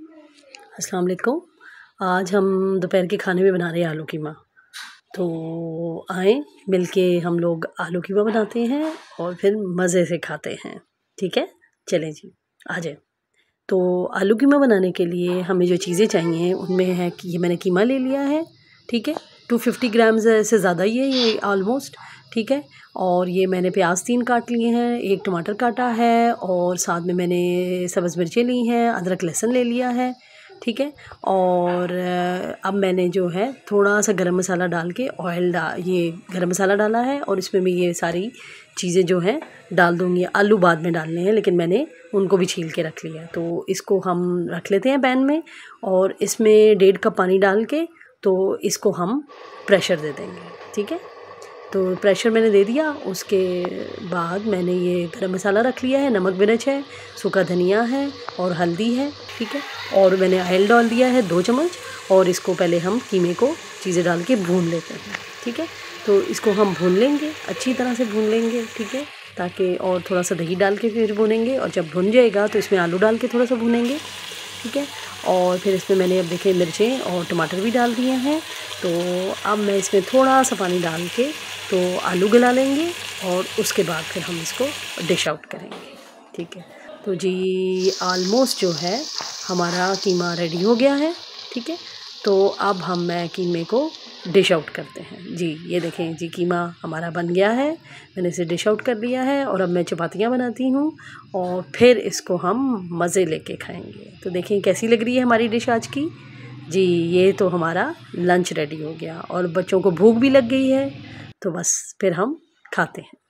अस्सलाम वालेकुम। आज हम दोपहर के खाने में बना रहे हैं आलू कीमा। तो आएँ मिलके हम लोग आलू कीमा बनाते हैं और फिर मज़े से खाते हैं। ठीक है, चलें जी आ जाएँ। तो आलू कीमा बनाने के लिए हमें जो चीज़ें चाहिए उनमें है कि ये मैंने कीमा ले लिया है। ठीक है, 250 ग्राम्स से ज़्यादा ही है ये ऑलमोस्ट। ठीक है, और ये मैंने प्याज 3 काट लिए हैं, 1 टमाटर काटा है और साथ में मैंने सब्ज़ मिर्चें ली हैं, अदरक लहसुन ले लिया है। ठीक है, और अब मैंने जो है थोड़ा सा गरम मसाला डाल के ये गरम मसाला डाला है और इसमें मैं ये सारी चीज़ें जो हैं डाल दूँगी। आलू बाद में डालने हैं लेकिन मैंने उनको भी छील के रख लिया है। तो इसको हम रख लेते हैं पैन में और इसमें 1.5 कप पानी डाल के तो इसको हम प्रेशर दे देंगे। ठीक है, तो प्रेशर मैंने दे दिया। उसके बाद मैंने ये गरम मसाला रख लिया है, नमक मिर्च है, सूखा धनिया है और हल्दी है। ठीक है, और मैंने ऑयल डाल दिया है 2 चम्मच और इसको पहले हम कीमे को चीज़ें डाल के भून लेते हैं। ठीक है, तो इसको हम भून लेंगे, अच्छी तरह से भून लेंगे। ठीक है, ताकि और थोड़ा सा दही डाल के फिर भूनेंगे और जब भुन जाएगा तो इसमें आलू डाल के थोड़ा सा भूनेंगे। ठीक है, और फिर इसमें मैंने अब देखिए मिर्चें और टमाटर भी डाल दिए हैं। तो अब मैं इसमें थोड़ा सा पानी डाल के तो आलू गला लेंगे और उसके बाद फिर हम इसको डिश आउट करेंगे। ठीक है, तो जी ऑलमोस्ट जो है हमारा कीमा रेडी हो गया है। ठीक है, तो अब मैं कीमे को डिश आउट करते हैं। जी ये देखें जी कीमा हमारा बन गया है, मैंने इसे डिश आउट कर लिया है और अब मैं चपातियाँ बनाती हूँ और फिर इसको हम मज़े लेके खाएंगे। तो देखें कैसी लग रही है हमारी डिश आज की। जी ये तो हमारा लंच रेडी हो गया और बच्चों को भूख भी लग गई है, तो बस फिर हम खाते हैं।